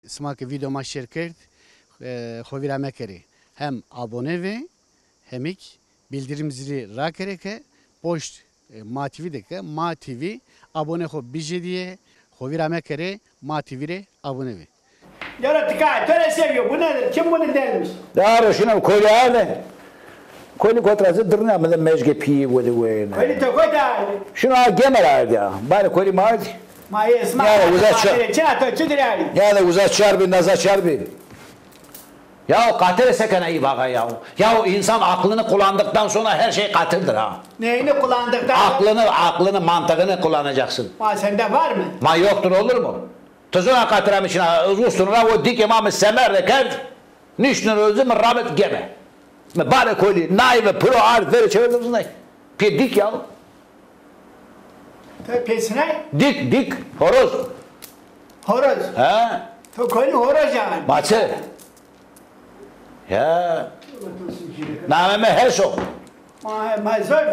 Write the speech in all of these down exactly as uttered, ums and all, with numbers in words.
Smak video ma şirket hovirame keri. Hem abone ve hemik bildirim zili ra kereke post Ma T V'deki Ma T V abone ho bije diye hovirame keri Ma T V'ye abone ve. Yara tıkay, töre seviyor. Bu nedir? Kim bunu dermiş? Daro şuna koli hale. Koli kotrası dırna mı da mezge piyi vede vene. Öyle de koy da. Şuna gemer ya. Bari koli mazi. Ma esma. Ya uzat çar. Çato çudirali. Ya da uzat çar bir nazar çar bir. Ya katil sekene iyi baka ya. Ya insan aklını kullandıktan sonra her şey katildir ha. Neyini kullandıktan? Aklını, aklını, mantığını kullanacaksın. Ma sende var mı? Ma yoktur olur mu? Tuzuna katıram içine uzunluğuna o dik imamı semer de kert. Nişnur özüm rabet geme. Bari koli, nay ve pro arif veri çevirdiniz ne? Pi dik ya. Pesine? Dik, dik, horoz. Horoz. He? To koli horoz yani. Maçı. Ya. Nameme her sok. Ma ma zor.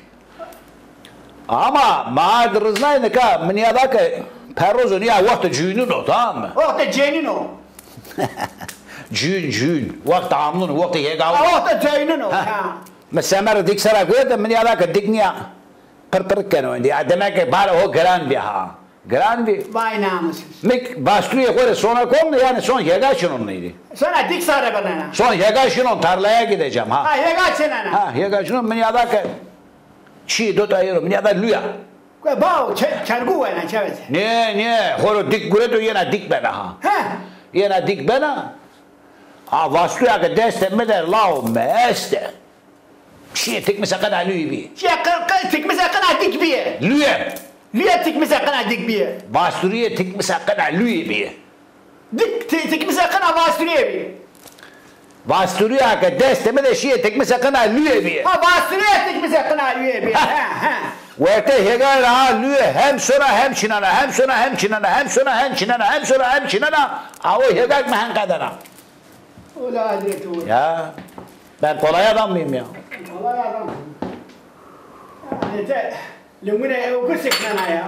Ama mağdırız neydi ka? Mniyadaki perrozu niye vakti cüğünün o, tamam mı? O da cenin o. Cüğün, cüğün. Vakti amlun, vakti yegalı. O da cenin o. Mesela dik sarak göre de mniyadaki dik niye? Pır pır kene oyndi. Demek ki bari o gran bir ha. Gran bir. Vay namussuz. Mik başlıyor koyre sonra kondu yani son yega şununluydu. Sonra dik sarı bana. Son yega şunun tarlaya gideceğim ha. Ha yega çenene. Ha yega şunun mniyadaki çiğ dot ayırım mniyadaki lüya. Bao çargu var ne çavet. Ne ne horo dik gure to yena dik bena ha. Ha. Yena dik bena. Ha vasluya ke deste me der lao meste. Çiğ tik mesela kadar lüyi bir. Ya kır tik mesela kana dik bir. Lüye. Lüye tik mesela kana dik bir. Vasluya tik mesela kadar lüyi bir. Dik tik mesela kana vasluye bir. Vasluya ke deste me de şiye tik mesela kadar lüye bir. Ha vasluye tik mesela kana lüye bir. Ha ha. Verte hegal ha lüye hem sonra hem çinana hem sonra hem çinana hem sonra hem çinana hem sonra hem çinana. Avo hegal mehen kadara. Ola adet o. Ya ben kolay adam mıyım ya? Kolay adam. Yani te lumine o kusiknana ya.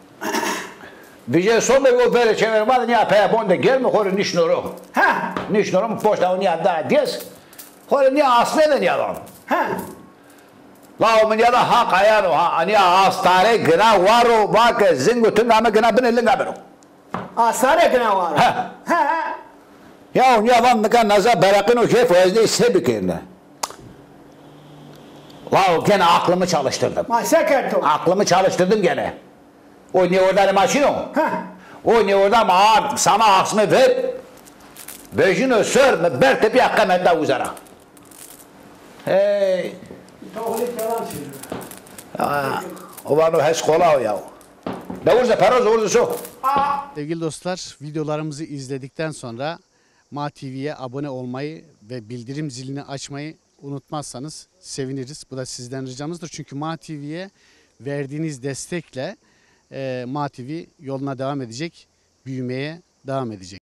Bize son bir opere çevirmedi niye peye bonde gelme hori nişnoru. Ha. Nişnoru mu poşta o niye daha diyoruz. Hori niye aslı ne niye adam? Ha. La o niye da hak ayar o ha. Niye astare gına varo bak zingu tüm ama gına bine linga bero. Asare gına var. Ha. Ha. Ya o niye adam ne kadar nazar bırakın o şef özde ise bir kere. La o gene aklımı çalıştırdım. Ma sekerto. Aklımı çalıştırdım gene. O niye orada maşino? Ha. O niye orada ma sana asmı ver. Bejino sör me ber tepi akkamette uzara. Hey. Tavli falan söylüyor. O var o hes kola o ya. Da urza paroz urza so. Sevgili dostlar, videolarımızı izledikten sonra Ma T V'ye abone olmayı ve bildirim zilini açmayı unutmazsanız seviniriz. Bu da sizden ricamızdır. Çünkü Ma T V'ye verdiğiniz destekle e, Ma T V yoluna devam edecek, büyümeye devam edecek.